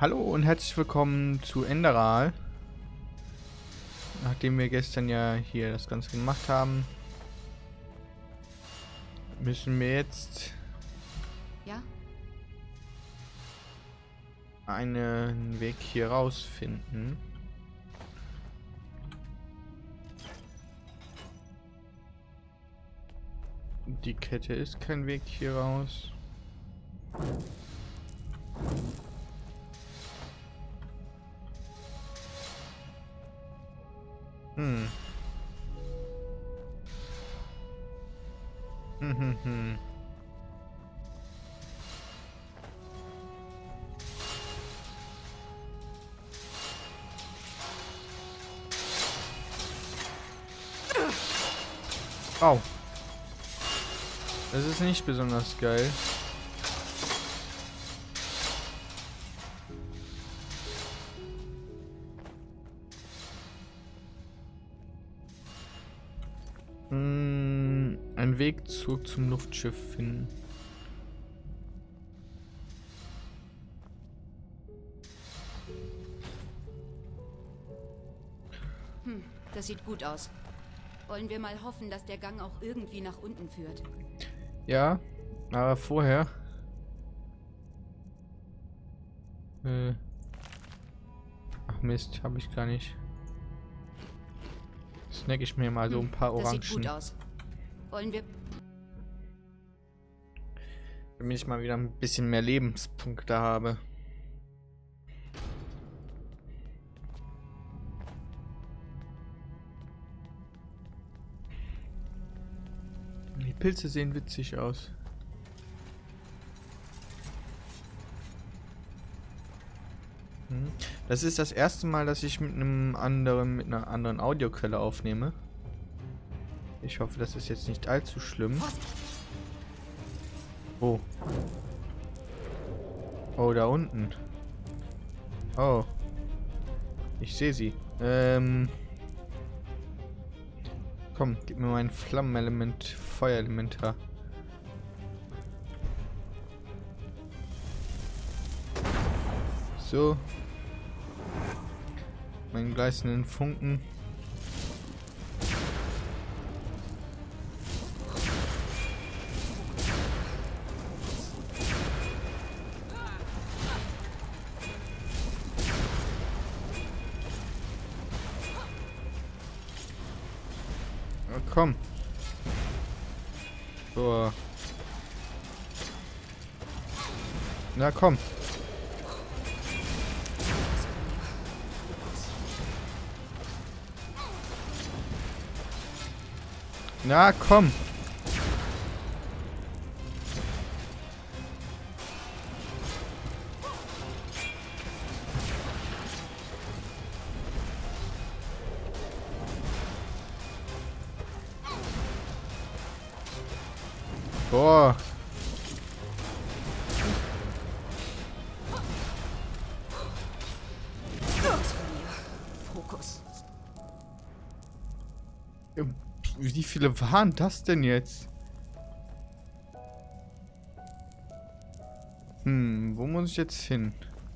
Hallo und herzlich willkommen zu Enderal. Nachdem wir gestern ja hier das Ganze gemacht haben, müssen wir jetzt Ja? einen Weg hier rausfinden. Die Kette ist kein Weg hier raus. Hm. Hm. Oh. Das ist nicht besonders geil. Einen Weg zurück zum Luftschiff finden. Das sieht gut aus. Wollen wir mal hoffen, dass der Gang auch irgendwie nach unten führt. Ja, aber vorher. Ach Mist, habe ich gar nicht. Snack ich mir mal so ein paar Orangen. Das sieht gut aus. Wollen wir... Damit ich mal wieder ein bisschen mehr Lebenspunkte habe. Die Pilze sehen witzig aus. Das ist das erste Mal, dass ich mit einer anderen Audioquelle aufnehme. Ich hoffe, das ist jetzt nicht allzu schlimm. Oh. Oh, da unten. Oh. Ich sehe sie. Komm, gib mir mein Flammenelement, Feuerelement her. So. Meinen gleißenden Funken. Na komm. So. Na komm. Na komm. Boah. Fokus. Wie viele waren das denn jetzt? Wo muss ich jetzt hin?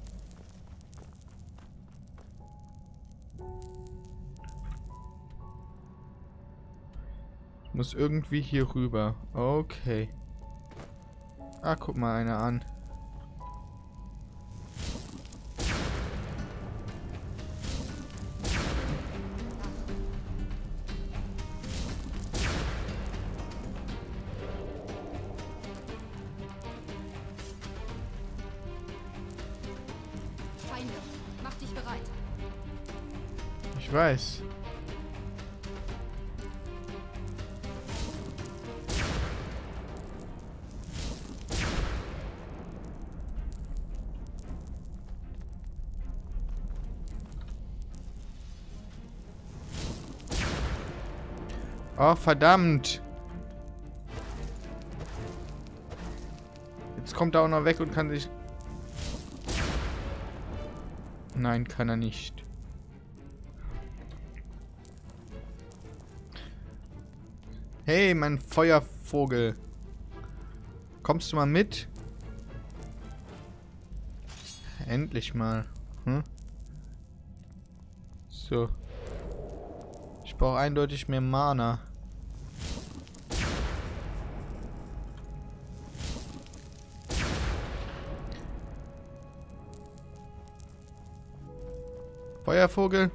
Ich muss irgendwie hier rüber. Okay. Ah, guck mal einer an. Feinde, mach dich bereit. Ich weiß. Oh, verdammt. Jetzt kommt er auch noch weg und kann sich... Nein, kann er nicht. Hey, mein endlich mal. Hm? So. Ich brauche eindeutig mehr Mana. Feuervogel.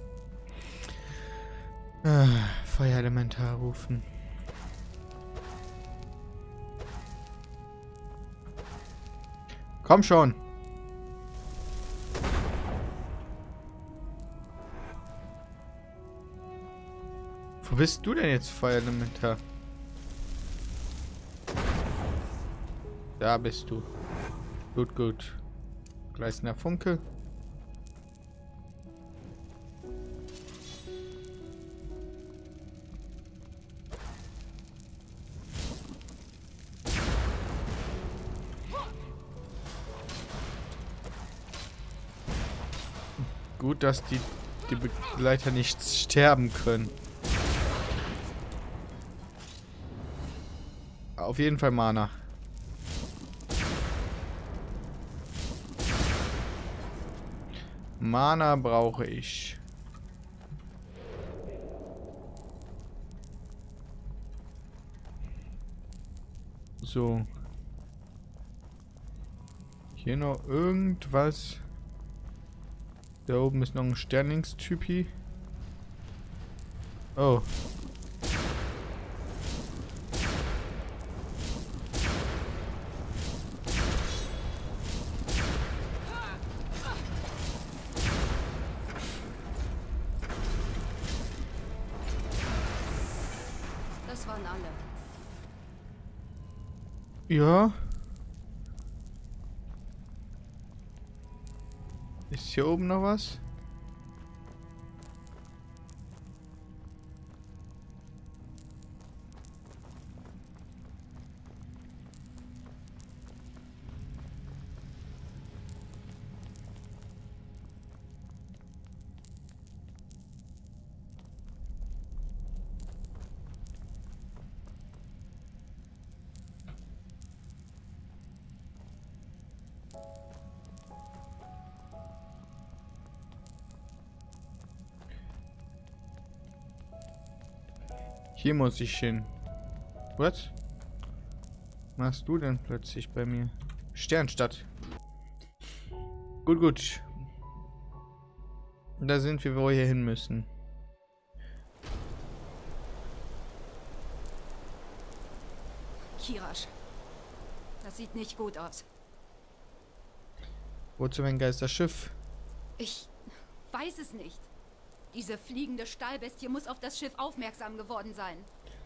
Feuerelementar rufen. Komm schon. Wo bist du denn jetzt, Feuerelementar? Da bist du. Gut, gut. Gleißender Funke. Gut, dass die Begleiter nicht sterben können. Auf jeden Fall Mana. Mana brauche ich. So. Hier noch irgendwas. Da oben ist noch ein Sterlingstypi. Oh. Das waren alle. Ja. Ist hier oben noch was? Hier muss ich hin. Was? Machst du denn plötzlich bei mir? Sternstadt. Gut, gut. Da sind wir, wo wir hier hin müssen. Kirasch. Das sieht nicht gut aus. Wozu mein Geisterschiff? Ich weiß es nicht. Diese fliegende Stahlbestie muss auf das Schiff aufmerksam geworden sein.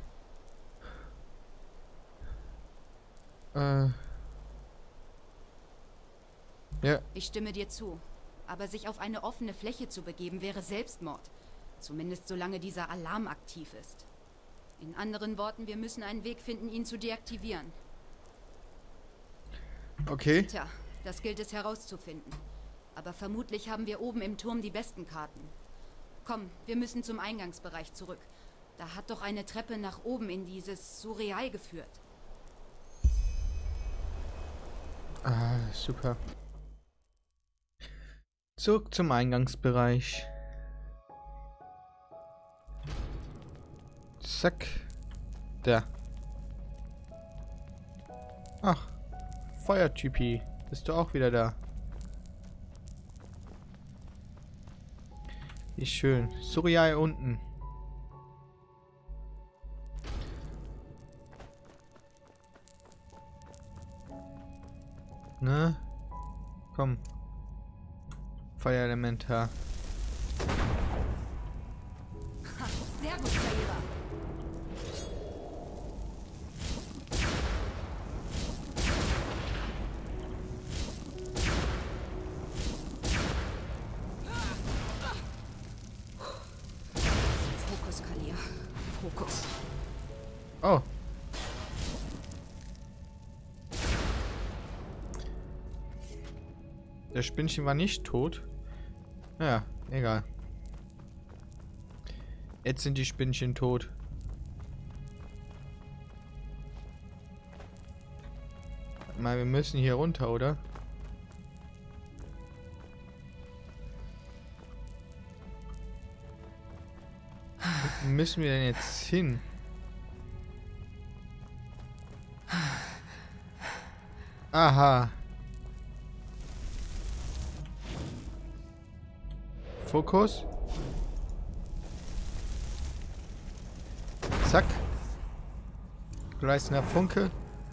Ja. Ich stimme dir zu. Aber sich auf eine offene Fläche zu begeben, wäre Selbstmord. Zumindest solange dieser Alarm aktiv ist. In anderen Worten, wir müssen einen Weg finden, ihn zu deaktivieren. Okay. Tja, das gilt es herauszufinden. Aber vermutlich haben wir oben im Turm die besten Karten. Komm, wir müssen zum Eingangsbereich zurück. Da hat doch eine Treppe nach oben in dieses Surreal geführt. Ah, super. Zurück zum Eingangsbereich. Zack. Da. Ach. Feuertypi. Bist du auch wieder da? Wie schön. Surreal unten. Ne? Komm. Feuerelementar. Sehr gut, Saira. Fokus, Kalia. Fokus. Oh. Das Spinnchen war nicht tot. Naja, egal. Jetzt sind die Spinnchen tot. Warte mal, wir müssen hier runter, oder? müssen wir denn jetzt hin? Aha. Fokus. Zack. Gleißender Funke.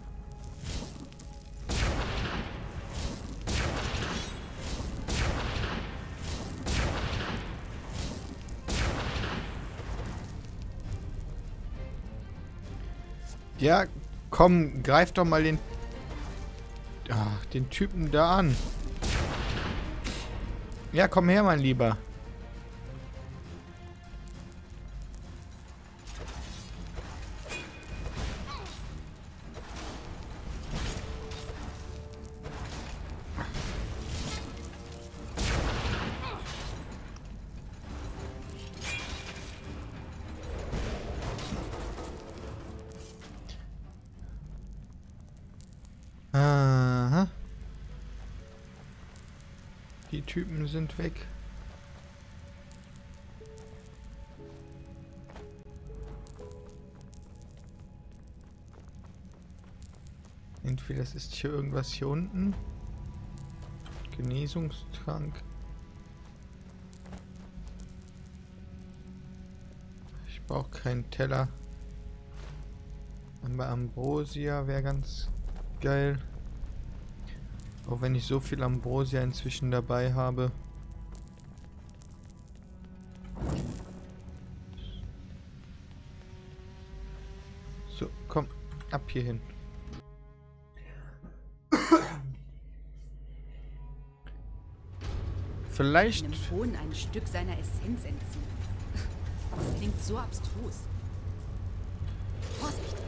Ja, komm, greif doch mal den Typen da an. Ja, komm her, mein Lieber. Aha. Die Typen sind weg. Entweder es ist hier irgendwas hier unten. Genesungstrank. Ich brauche keinen Teller. Aber Ambrosia wäre ganz geil. Auch wenn ich so viel Ambrosia inzwischen dabei habe. So, komm, ab hierhin. Vielleicht... Einem Hohn ein Stück seiner Essenz entziehen. Das klingt so abstrus. Vorsicht!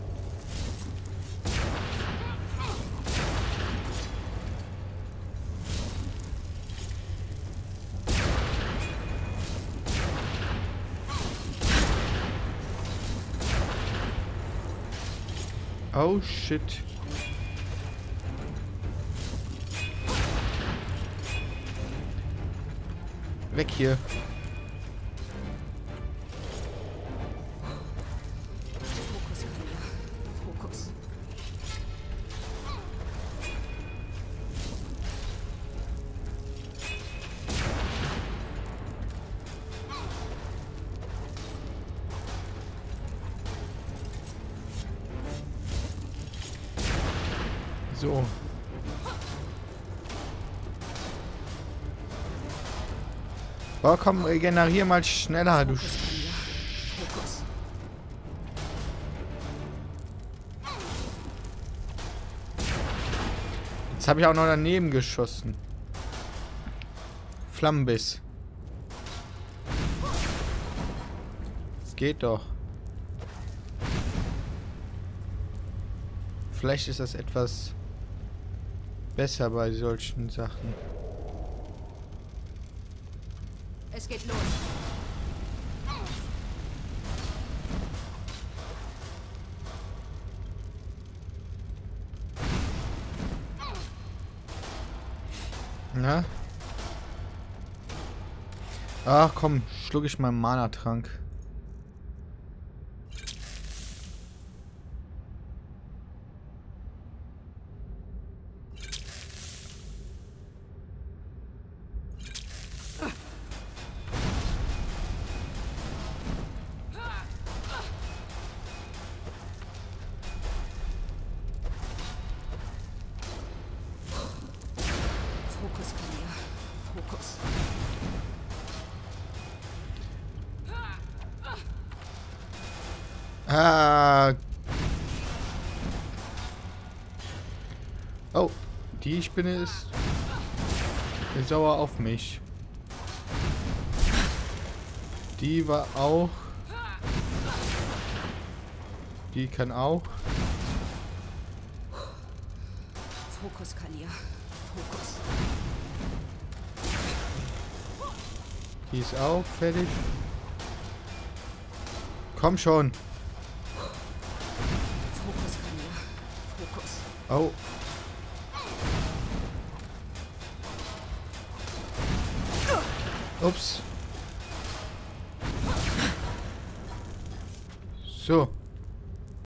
Oh shit. Weg hier. Fokus, Fokus. So. Oh, komm, regenerier mal schneller, du Fokus. Jetzt habe ich auch noch daneben geschossen. Flammenbiss. Es geht doch. Vielleicht ist das etwas besser bei solchen Sachen. Es geht los. Na? Ach komm, schluck ich mal einen Mana-Trank. Fokus, Kalia. Fokus. Ah. Oh, die Spinne ist sauer auf mich. Die war auch. Die kann auch. Fokus, Kalia. Fokus. Die ist auch fertig. Komm schon. Fokus, Kalia. Fokus. Oh. Ups. So.